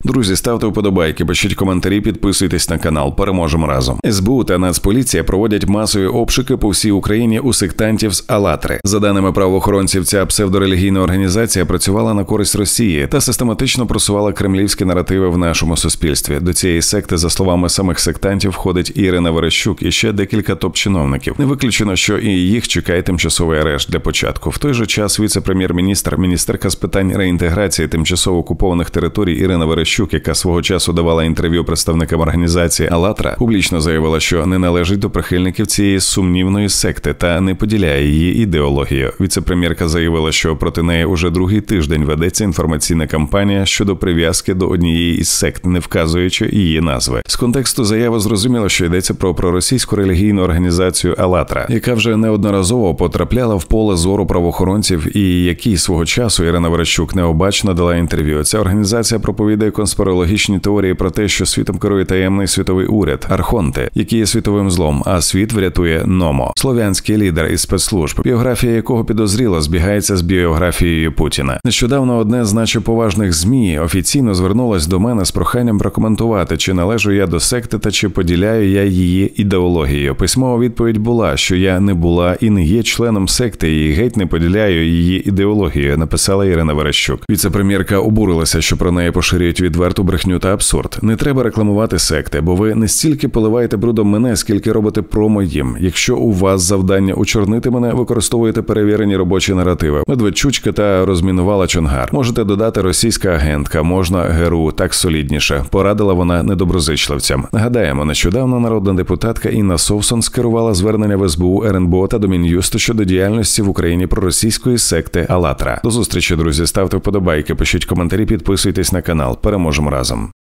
Друзі, ставте вподобайки, пишіть коментарі, підписуйтесь на канал. Переможемо разом. СБУ та Нацполіція проводять масові обшуки по всій Україні у сектантів з Алатри. За даними правоохоронців, ця псевдорелігійна організація працювала на користь Росії та систематично просувала кремлівські наративи в нашому суспільстві. До цієї секти, за словами самих сектантів, входить Ірина Верещук і ще декілька топ-чиновників. Не виключено, що і їх чекає тимчасовий арешт для початку. В той же час віце-прем'єр-міністр, міністерка з питань реінтеграції тимчасово окупованих територій Ірина Верещук, яка свого часу давала інтерв'ю представникам організації «АЛЛАТРА», публічно заявила, що не належить до прихильників цієї сумнівної секти та не поділяє її ідеологію. Віце-прем'єрка заявила, що проти неї уже другий тиждень ведеться інформаційна кампанія щодо прив'язки до однієї із сект, не вказуючи її назви. З контексту заяви зрозуміло, що йдеться про проросійську релігійну організацію «АЛЛАТРА», яка вже неодноразово потрапляла в поле зору правоохоронців і якій свого часу Ірина Верещук необачно дала інтерв'ю. Ця організація проповідує конспірологічні теорії про те, що світом керує таємний світовий уряд – Архонти, який є світовим злом, а світ врятує Номо – слов'янський лідер із спецслужб, біографія якого підозріло збігається з біографією Путіна. Нещодавно одне з наче поважних ЗМІ офіційно звернулось до мене з проханням прокоментувати, чи належу я до секти та чи поділяю я її ідеологію. Письмова відповідь була, що я не була і не є членом секти і геть не поділяю її ідеологію, написала Ірина Верещук. Віце-прем'єрка обурилася, що про неї поширюють відверту брехню та абсурд. Не треба рекламувати секти, бо ви не стільки поливаєте брудом мене, скільки робите промо їм. Якщо у вас завдання учорнити мене, використовуєте перевірені робочі наративи. Медведчучка та розмінувала Чонгар. Можете додати російська агентка, можна ГРУ, так солідніше. Порадила вона недоброзичливцям. Нагадаємо, нещодавно народна депутатка Інна Совсон скерувала звернення в СБУ, РНБО та до Мін'юсту щодо діяльності в Україні проросійської секти «АЛЛАТРА». До зустрічі, друзі. Ставте вподобайки, пишіть коментарі, підписуйтесь на канал. Переможемо разом.